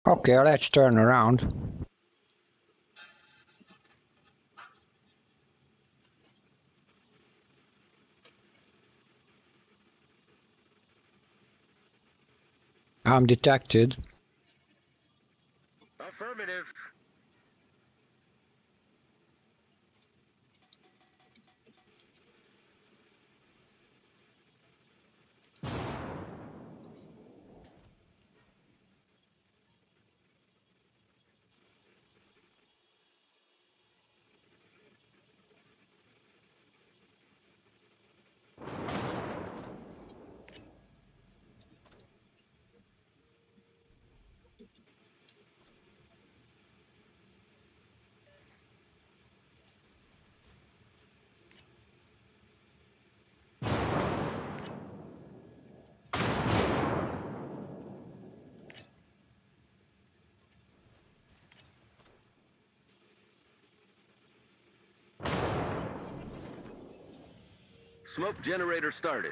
Okay, let's turn around. I'm detected. Affirmative. Smoke generator started.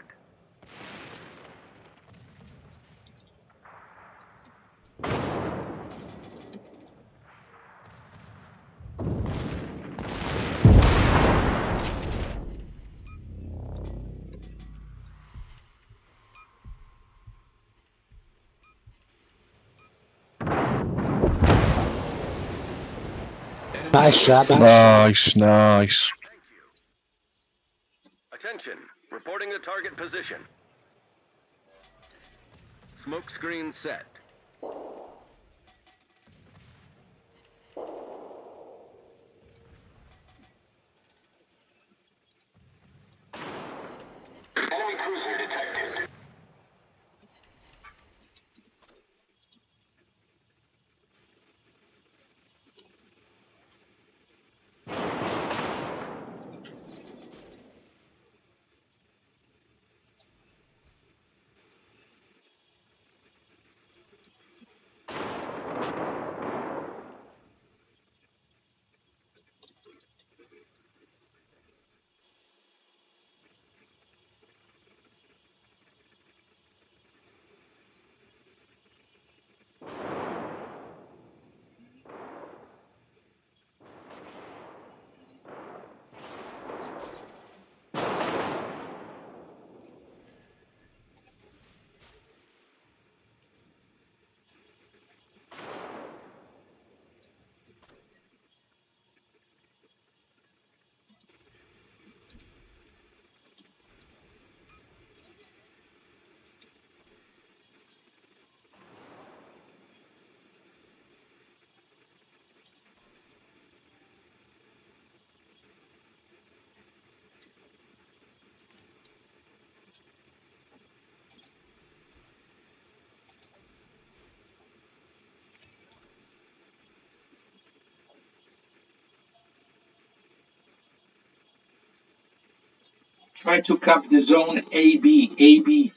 Nice shot. Nice. Thank you. Attention. Reporting the target position. Smoke screen set. Enemy cruiser detected. Try to cap the zone AB.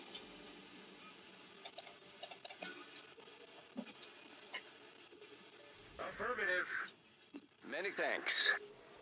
Affirmative. Many thanks.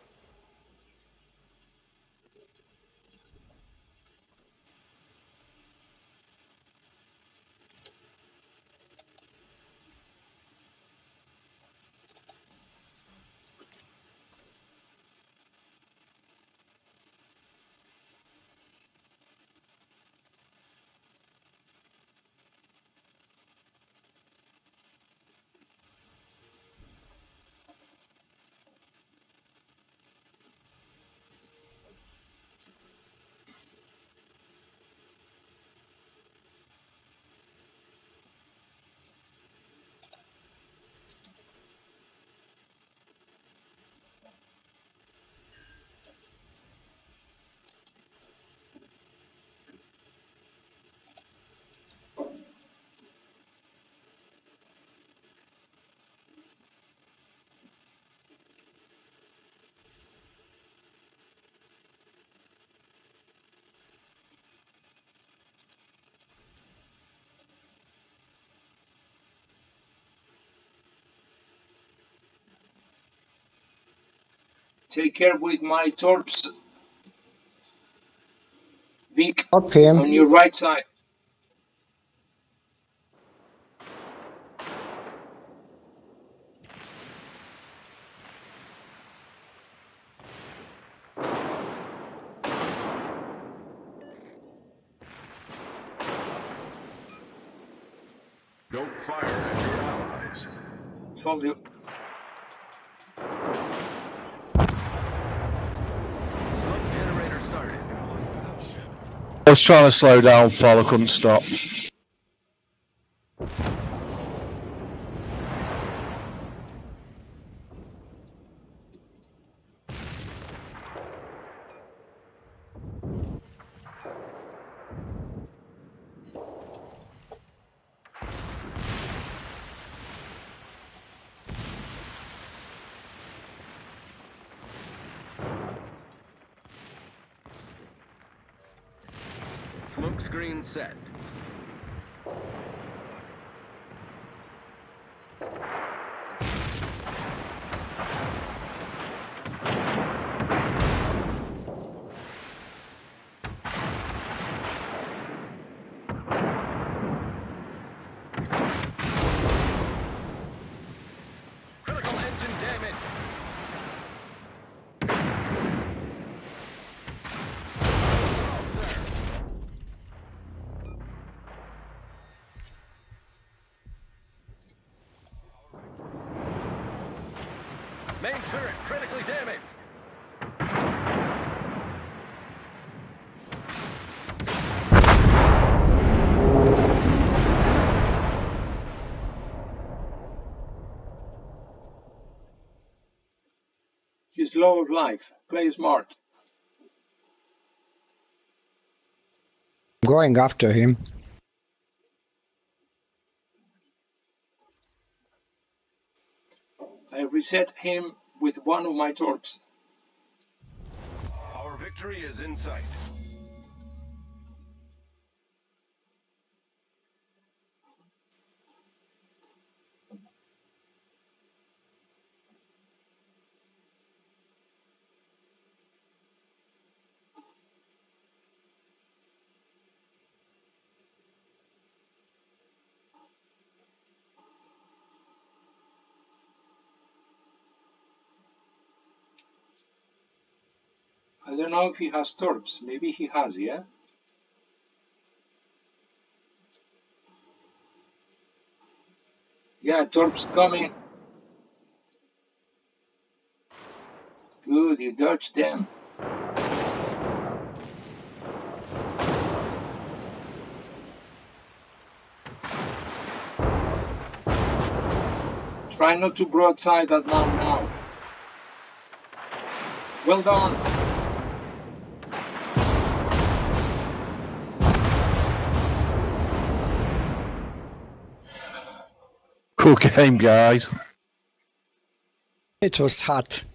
Take care with my torps. Vic, Okay. on your right side. Don't fire at your allies. Told you. Smoke generator started. I was trying to slow down, Paul, I couldn't stop. Smoke screen set. Critical engine damage. Assault, sir. Main turret critically damaged. He's low of life. Play smart. Going after him. I reset him with one of my torps. Our victory is in sight. I don't know if he has torps. Maybe he has, yeah? Yeah, torps coming. Good, you dodged them. Try not to broadside that man now. Well done. Cool game, guys. It was hot.